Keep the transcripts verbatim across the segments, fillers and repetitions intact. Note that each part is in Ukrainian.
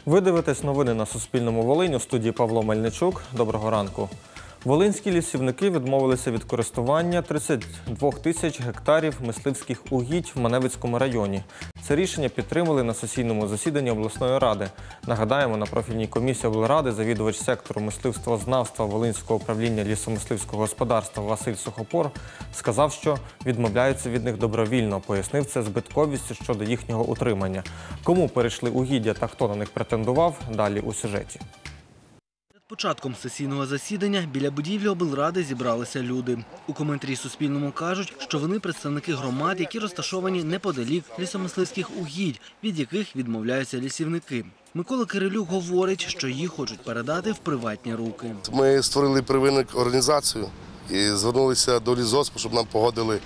Ви дивитесь новини на Суспільному Волинь, у студії Павло Мельничук. Доброго ранку. Волинські лісівники відмовилися від користування тридцяти двох тисяч гектарів мисливських угідь в Маневицькому районі. Це рішення підтримали на сесійному засіданні обласної ради. Нагадаємо, на профільній комісії облради завідувач сектору мисливствознавства Волинського управління лісомисливського господарства Василь Сухопор сказав, що відмовляються від них добровільно. Пояснив це збитковістю щодо їхнього утримання. Кому перейшли угіддя та хто на них претендував – далі у сюжеті. Початком сесійного засідання біля будівлі облради зібралися люди. У коментарі Суспільному кажуть, що вони представники громад, які розташовані неподалік лісомисливських угідь, від яких відмовляються лісівники. Микола Кирилюк говорить, що їх хочуть передати в приватні руки. Ми створили первинну організацію і звернулися до лісгоспу, щоб нам погодили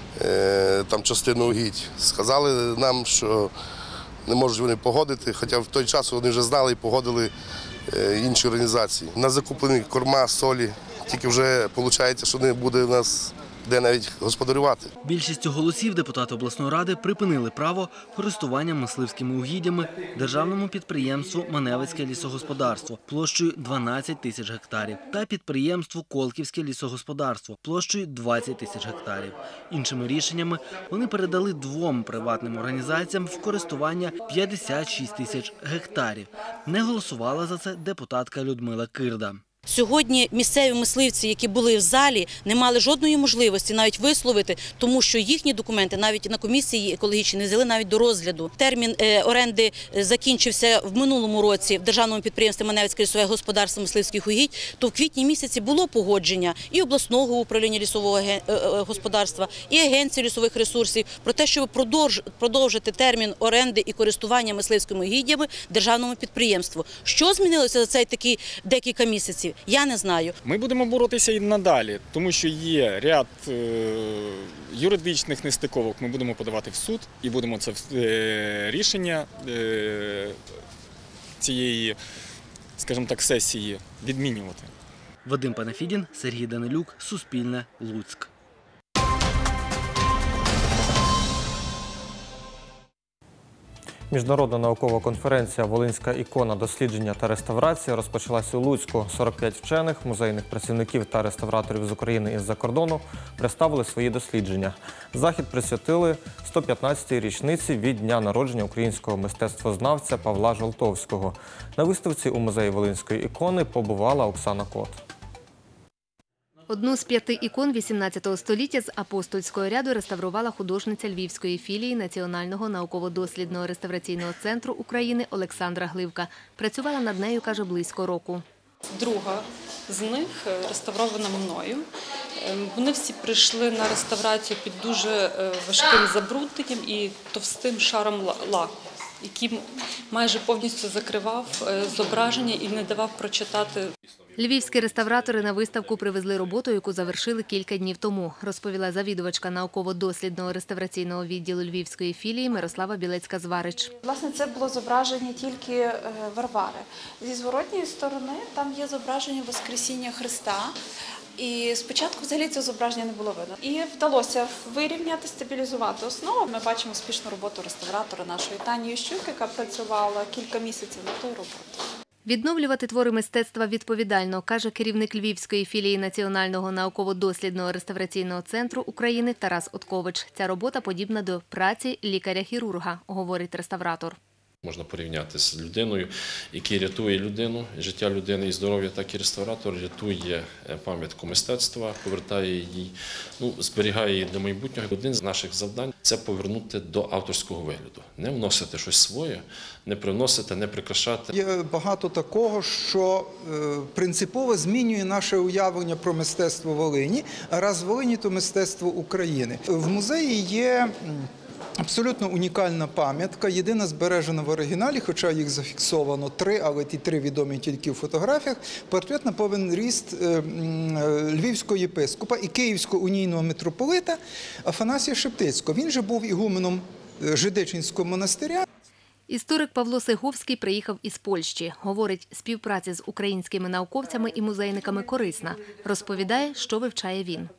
е, там частину угідь. Сказали нам, що не можуть вони погодити, хоча в той час вони вже знали і погодили інші організації. На закуплені корма, солі, тільки вже виходить, що не буде у нас де навіть господарювати. Більшістю голосів депутати обласної ради припинили право користування мисливськими угіддями державному підприємству «Маневицьке лісогосподарство» площею дванадцять тисяч гектарів та підприємству «Колківське лісогосподарство» площею двадцять тисяч гектарів. Іншими рішеннями вони передали двом приватним організаціям в користування п'ятдесят шість тисяч гектарів. Не голосувала за це депутатка Людмила Кирда. Сьогодні місцеві мисливці, які були в залі, не мали жодної можливості навіть висловити, тому що їхні документи навіть на комісії екологічній не взяли навіть до розгляду. Термін оренди закінчився в минулому році в державному підприємстві «Маневицьке лісове господарство мисливських угідь», то в квітні місяці було погодження і обласного управління лісового господарства, і агенції лісових ресурсів про те, щоб продовжити термін оренди і користування мисливськими угіддями державному підприємству. Що змінилося за цей такі декілька місяців? Я не знаю. Ми будемо боротися і надалі, тому що є ряд е, юридичних нестиковок. Ми будемо подавати в суд і будемо це е, рішення е, цієї, скажімо так, сесії відмінювати. Вадим Панафідін, Сергій Данилюк, Суспільне, Луцьк. Міжнародна наукова конференція «Волинська ікона. Дослідження та реставрація» розпочалася у Луцьку. сорок п'ять вчених, музейних працівників та реставраторів з України і з-за кордону представили свої дослідження. Захід присвятили сто п'ятнадцятій річниці від дня народження українського мистецтвознавця Павла Жолтовського. На виставці у музеї Волинської ікони побувала Оксана Кот. Одну з п'яти ікон вісімнадцятого століття з апостольського ряду реставрувала художниця Львівської філії Національного науково-дослідного реставраційного центру України Олександра Гливка. Працювала над нею, каже, близько року. Друга з них реставрована мною. Вони всі прийшли на реставрацію під дуже важким забрудненням і товстим шаром лаку, який майже повністю закривав зображення і не давав прочитати. Львівські реставратори на виставку привезли роботу, яку завершили кілька днів тому, розповіла завідувачка науково-дослідного реставраційного відділу Львівської філії Мирослава Білецька-Зварич. Власне, це було зображення тільки Варвари. Зі зворотньої сторони там є зображення Воскресіння Христа. І спочатку взагалі це зображення не було видно. І вдалося вирівняти, стабілізувати основу. Ми бачимо успішну роботу реставратора нашої Тані Ющук, яка працювала кілька місяців над тою роботою. Відновлювати твори мистецтва відповідально, каже керівник Львівської філії Національного науково-дослідного реставраційного центру України Тарас Откович. Ця робота подібна до праці лікаря-хірурга, говорить реставратор. Можна порівняти з людиною, який рятує людину, життя людини і здоров'я, так і реставратор рятує пам'ятку мистецтва, повертає її, ну, зберігає її для майбутнього. Один з наших завдань – це повернути до авторського вигляду. Не вносити щось своє, не привносити, не прикрашати. Є багато такого, що принципово змінює наше уявлення про мистецтво Волині, а раз Волині – то мистецтво України. В музеї є абсолютно унікальна пам'ятка, єдина збережена в оригіналі, хоча їх зафіксовано три, але ті три відомі тільки в фотографіях. Портрет на повен ріст львівського єпископа і київського унійного митрополита Афанасія Шептицького. Він же був ігуменом Жидичинського монастиря. Історик Павло Сеговський приїхав із Польщі. Говорить, співпраця з українськими науковцями і музейниками корисна. Розповідає, що вивчає він.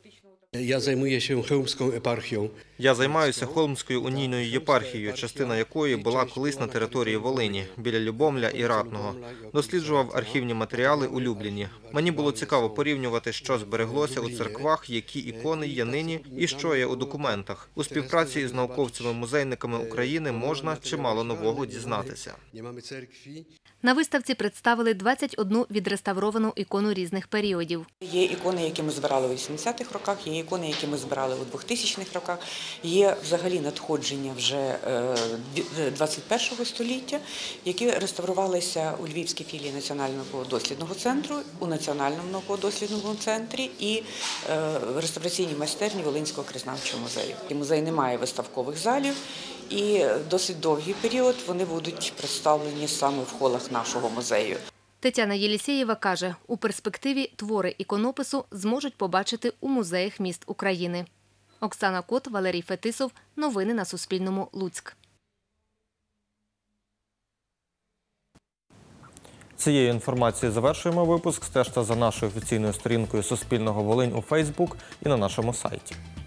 Я займаюся Chełmską епархією. Я займаюся Холмською унійною єпархією, частина якої була колись на території Волині, біля Любомля і Ратного. Досліджував архівні матеріали у Любліні. Мені було цікаво порівнювати, що збереглося у церквах, які ікони є нині і що є у документах. У співпраці із науковцями-музейниками України можна чимало нового дізнатися. На виставці представили двадцять одну відреставровану ікону різних періодів. Є ікони, які ми збирали у вісімдесятих роках, є ікони, які ми збирали у двохтисячних роках, є взагалі надходження вже двадцять першого століття, які реставрувалися у Львівській філії Національного дослідного центру, у Національному науково-дослідному центрі і в реставраційній майстерні Волинського краєзнавчого музею. Музей не має виставкових залів, і досить довгий період вони будуть представлені саме в холах нашого музею. Тетяна Єлісєєва каже, у перспективі твори іконопису зможуть побачити у музеях міст України. Оксана Кот, Валерій Фетисов. Новини на Суспільному. Луцьк. Цією інформацією завершуємо випуск. Стежте за нашою офіційною сторінкою Суспільного Волинь у Фейсбук і на нашому сайті.